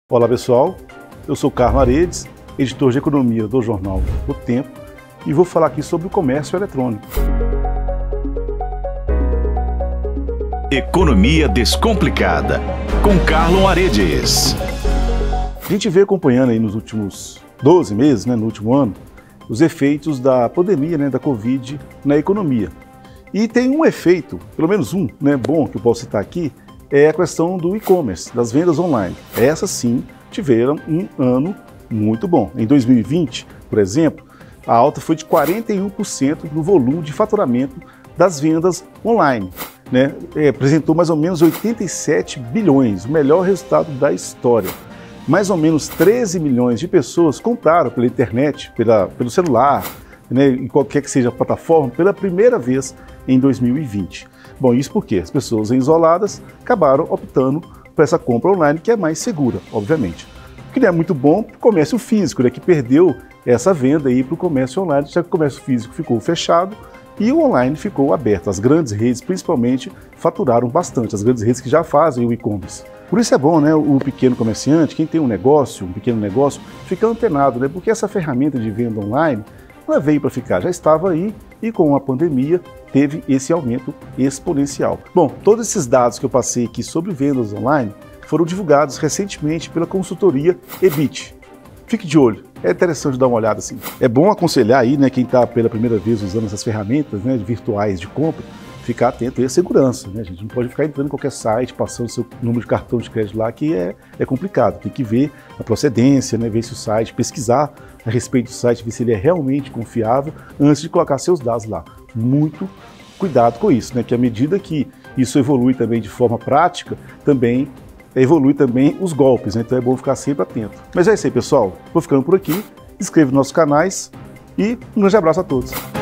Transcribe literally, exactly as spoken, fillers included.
Olá pessoal, eu sou Carlos Aredes, editor de economia do jornal O Tempo, e vou falar aqui sobre o comércio eletrônico. Economia Descomplicada, com Carlos Aredes. A gente vem acompanhando aí nos últimos doze meses, né, no último ano, os efeitos da pandemia, né, da Covid na economia. E tem um efeito, pelo menos um, né, bom que eu posso citar aqui, é a questão do e-commerce, das vendas online. Essas sim tiveram um ano muito bom. Em dois mil e vinte, por exemplo, a alta foi de quarenta e um por cento no volume de faturamento das vendas online. Né? É, apresentou mais ou menos oitenta e sete bilhões, o melhor resultado da história. Mais ou menos treze milhões de pessoas compraram pela internet, pela, pelo celular, né, em qualquer que seja a plataforma, pela primeira vez em dois mil e vinte. Bom, isso porque as pessoas isoladas acabaram optando por essa compra online, que é mais segura, obviamente. O que não é muito bom para o comércio físico, né, que perdeu essa venda para o comércio online, já que o comércio físico ficou fechado e o online ficou aberto. As grandes redes, principalmente, faturaram bastante, as grandes redes que já fazem o e-commerce. Por isso é bom, né, o pequeno comerciante, quem tem um negócio, um pequeno negócio, ficar antenado, né, porque essa ferramenta de venda online, ela veio para ficar, já estava aí e com a pandemia teve esse aumento exponencial. Bom, todos esses dados que eu passei aqui sobre vendas online foram divulgados recentemente pela consultoria Ebit. Fique de olho, é interessante dar uma olhada assim. É bom aconselhar aí, né, quem está pela primeira vez usando essas ferramentas, né, virtuais de compra, ficar atento aí à segurança, né, a gente não pode ficar entrando em qualquer site, passando seu número de cartão de crédito lá, que é, é complicado. Tem que ver a procedência, né, ver se o site, pesquisar a respeito do site, ver se ele é realmente confiável antes de colocar seus dados lá. Muito cuidado com isso, né, que à medida que isso evolui também de forma prática, também evolui também os golpes, né, então é bom ficar sempre atento. Mas é isso aí, pessoal, vou ficando por aqui, inscreva nos nossos canais e um grande abraço a todos.